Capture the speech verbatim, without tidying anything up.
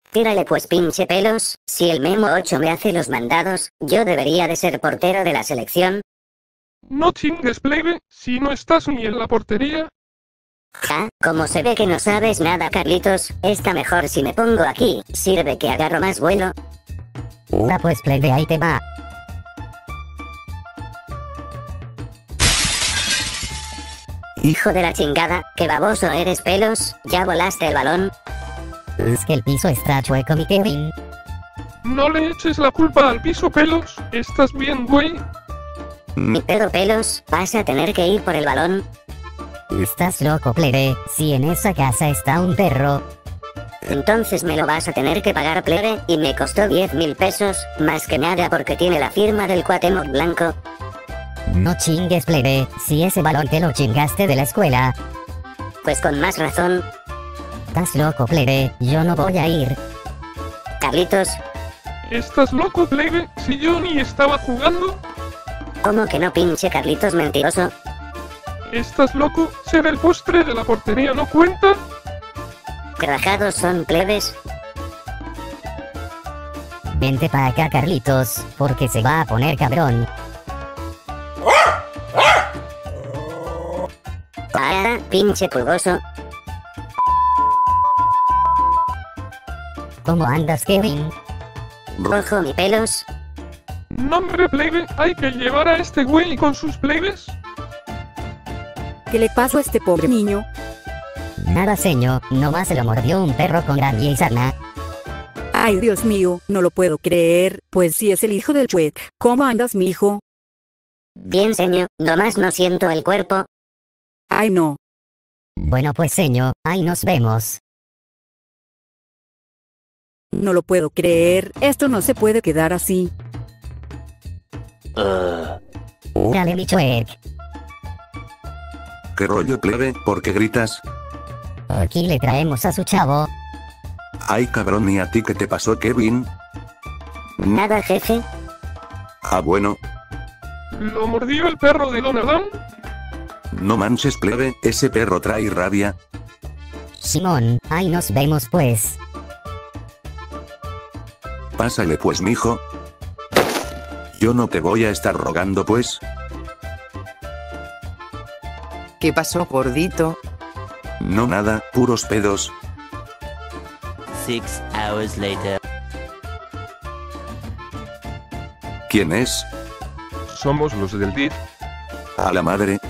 Tírale pues, pinche pelos, si el Memo ocho me hace los mandados, yo debería de ser portero de la selección. No chingues, plebe, si no estás ni en la portería. Ja, como se ve que no sabes nada, Carlitos, está mejor si me pongo aquí, sirve que agarro más vuelo. Ura pues, plebe, ahí te va. Hijo de la chingada, qué baboso eres, pelos, ya volaste el balón. Es que el piso está chueco, mi Kevin. No le eches la culpa al piso, pelos, ¿estás bien, güey? Mi pedo, pelos, vas a tener que ir por el balón. Estás loco, plebe, si en esa casa está un perro. Entonces me lo vas a tener que pagar, plebe, y me costó diez mil pesos, más que nada porque tiene la firma del Cuauhtémoc Blanco. No chingues, plebe, si ese balón te lo chingaste de la escuela. Pues con más razón. Estás loco, plebe, yo no voy a ir. Carlitos, ¿Estás loco, plebe, si yo ni estaba jugando? ¿cómo que no, pinche Carlitos mentiroso? ¿Estás loco? ¿Ser el postre de la portería no cuenta? Rajados son, plebes. Vente pa' acá, Carlitos, porque se va a poner cabrón. Ah, pinche pulgoso. ¿Cómo andas, Kevin? Rojo, mi pelos. Nombre, plebe, hay que llevar a este güey con sus plebes. ¿Qué le pasó a este pobre niño? Nada, señor, nomás se lo mordió un perro con rabia y sarna. Ay, Dios mío, no lo puedo creer, pues si es el hijo del Chuec. ¿Cómo andas, mijo? Bien, señor, nomás no siento el cuerpo. Ay, no. Bueno pues, señor, ahí nos vemos. No lo puedo creer, esto no se puede quedar así. Dale, mi Chuec. ¿Qué rollo, plebe? ¿Por qué gritas? Aquí le traemos a su chavo. Ay, cabrón, ¿y a ti qué te pasó, Kevin? Nada, jefe. Ah, bueno. ¿Lo mordió el perro de Don Adán? No manches, plebe, ese perro trae rabia. Simón, ahí nos vemos pues. Pásale pues, mijo. Yo no te voy a estar rogando, pues. ¿Qué pasó, gordito? No nada, puros pedos. Six hours later. ¿Quién es? Somos los del D I F. A la madre.